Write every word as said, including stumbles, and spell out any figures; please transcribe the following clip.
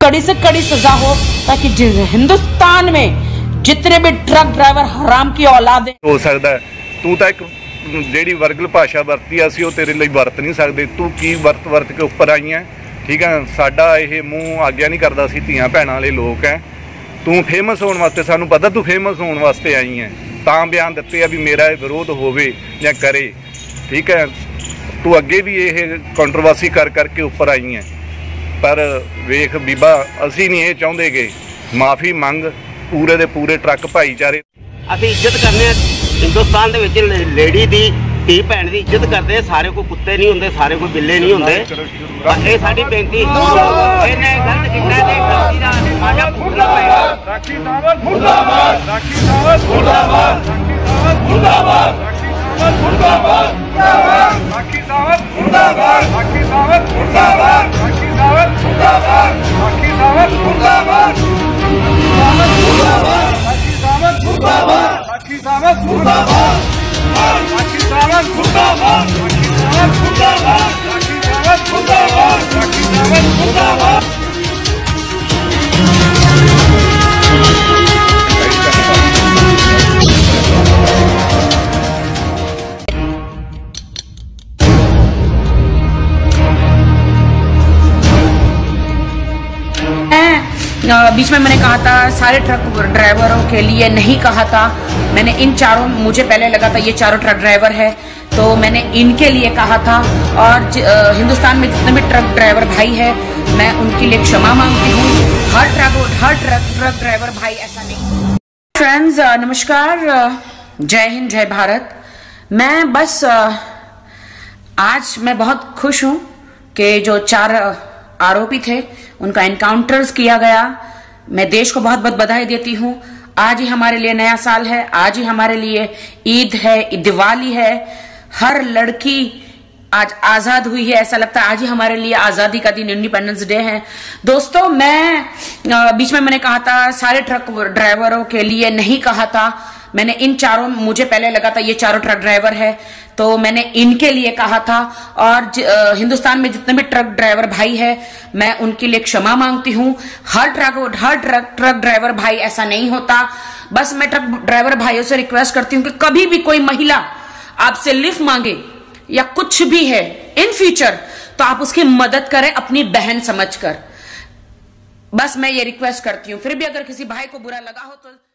कड़ी से कड़ी सजा हो, ताकि हिंदुस्तान में जितने भी ट्रक ड्राइवर हराम की औलाद हो सकता है। तू तो एक ਜਿਹੜੀ ਵਰਗਲ ਭਾਸ਼ਾ ਵਰਤੀ ਆ, ਅਸੀਂ ਉਹ ਤੇਰੇ ਲਈ ਵਰਤ ਨਹੀਂ ਸਕਦੇ। ਤੂੰ ਕੀ ਵਰਤ ਵਰਤ ਕੇ ਉੱਪਰ ਆਈ ਹੈ, ਠੀਕ ਹੈ। ਸਾਡਾ ਇਹ ਮੂੰਹ ਆਗਿਆ ਨਹੀਂ ਕਰਦਾ, ਅਸੀਂ ਧੀਆਂ ਭੈਣਾਂ ਵਾਲੇ ਲੋਕ ਹੈ। ਤੂੰ ਫੇਮਸ ਹੋਣ ਵਾਸਤੇ, ਸਾਨੂੰ ਪਤਾ ਤੂੰ ਫੇਮਸ ਹੋਣ ਵਾਸਤੇ ਆਈ ਹੈ, ਤਾਂ ਬਿਆਨ ਦਿੱਤੇ ਆ ਵੀ ਮੇਰਾ ਵਿਰੋਧ ਹੋਵੇ ਜਾਂ ਕਰੇ, ਠੀਕ ਹੈ। ਤੂੰ ਅੱਗੇ ਵੀ ਇਹ ਕੰਟਰੋਵਰਸੀ ਕਰ ਕਰਕੇ ਉੱਪਰ ਆਈ ਹੈ, ਪਰ ਵੇਖ ਬੀਬਾ, ਅਸੀਂ ਨਹੀਂ ਇਹ ਚਾਹੁੰਦੇਗੇ। ਮਾਫੀ ਮੰਗ ਪੂਰੇ ਦੇ ਪੂਰੇ ਟਰੱਕ ਭਾਈਚਾਰੇ। ਅਸੀਂ ਇੱਜ਼ਤ ਕਰਨੇ हिंदुस्तान ਦੇ ਵਿੱਚ ਲੇਡੀ ਦੀ ਧੀ ਭੈਣ ਦੀ ਇੱਜ਼ਤ ਕਰਦੇ। ਸਾਰੇ ਕੋਈ ਕੁੱਤੇ ਨਹੀਂ ਹੁੰਦੇ, ਸਾਰੇ ਕੋਈ ਬਿੱਲੇ ਨਹੀਂ ਹੁੰਦੇ। ਇਹ ਸਾਡੀ ਬੇਨਤੀ, ਇਹਨੇ ਗਲਤ ਕੀਤਾ ਤੇ ਗਲਤੀ ਦਾ ਸਾਡਾ ਭੁਗਤਣਾ ਪਏਗਾ। ਰਾਖੀ ਸਾਵੰਤ ਮੁਰਦਾਬਾਦ, ਰਾਖੀ ਸਾਵੰਤ ਮੁਰਦਾਬਾਦ, ਰਾਖੀ ਸਾਵੰਤ ਮੁਰਦਾਬਾਦ, ਰਾਖੀ ਸਾਵੰਤ ਮੁਰਦਾਬਾਦ, ਰਾਖੀ ਸਾਵੰਤ ਮੁਰਦਾਬਾਦ, ਰਾਖੀ ਸਾਵੰਤ ਮੁਰਦਾਬਾਦ, ਰਾਖੀ ਸਾਵੰਤ ਮੁਰਦਾਬਾਦ, ਰਾਖੀ ਸਾਵੰਤ ਮੁਰਦਾਬਾਦ, ਰਾਖੀ ਸਾਵੰਤ ਮੁਰਦਾਬਾਦ, ਰਾਖੀ ਸਾਵੰਤ ਮੁਰਦਾਬਾਦ, ਰਾਖੀ ਸਾਵੰਤ ਮੁਰਦਾਬਾਦ, ਰਾਖੀ ਸਾਵੰਤ ਮੁਰਦਾਬਾਦ, ਰਾਖੀ ਸਾਵੰਤ ਮੁਰਦਾਬਾਦ। बीच में मैंने कहा था सारे ट्रक ड्राइवरों के लिए नहीं कहा था मैंने। इन चारों, मुझे पहले लगा था ये चारों ट्रक ड्राइवर है, तो मैंने इनके लिए कहा था। और हिंदुस्तान में जितने भी ट्रक ड्राइवर भाई है, मैं उनके लिए क्षमा मांगती हूँ। हर ट्रक हर ट्रक ट्रक ड्राइवर भाई ऐसा नहीं। फ्रेंड्स नमस्कार, जय हिंद, जय भारत। मैं बस आज मैं बहुत खुश हूँ कि जो चार आरोपी थे उनका एनकाउंटर्स किया गया। मैं देश को बहुत बहुत बधाई देती हूँ। आज ही हमारे लिए नया साल है, आज ही हमारे लिए ईद है, दिवाली है। हर लड़की आज आजाद हुई है, ऐसा लगता है आज ही हमारे लिए आजादी का दिन, इंडिपेंडेंस डे है। दोस्तों मैं बीच में मैंने कहा था सारे ट्रक ड्राइवरों के लिए नहीं कहा था मैंने। इन चारों, मुझे पहले लगा था ये चारों ट्रक ड्राइवर है, तो मैंने इनके लिए कहा था। और हिंदुस्तान में जितने भी ट्रक ड्राइवर भाई है, मैं उनके लिए क्षमा मांगती हूँ। हर ट्रक हर ट्रक ट्रक ड्राइवर भाई ऐसा नहीं होता। बस मैं ट्रक ड्राइवर भाइयों से रिक्वेस्ट करती हूँ कि कभी भी कोई महिला आपसे लिफ्ट मांगे या कुछ भी है इन फ्यूचर, तो आप उसकी मदद करें अपनी बहन समझकर। बस मैं ये रिक्वेस्ट करती हूँ। फिर भी अगर किसी भाई को बुरा लगा हो तो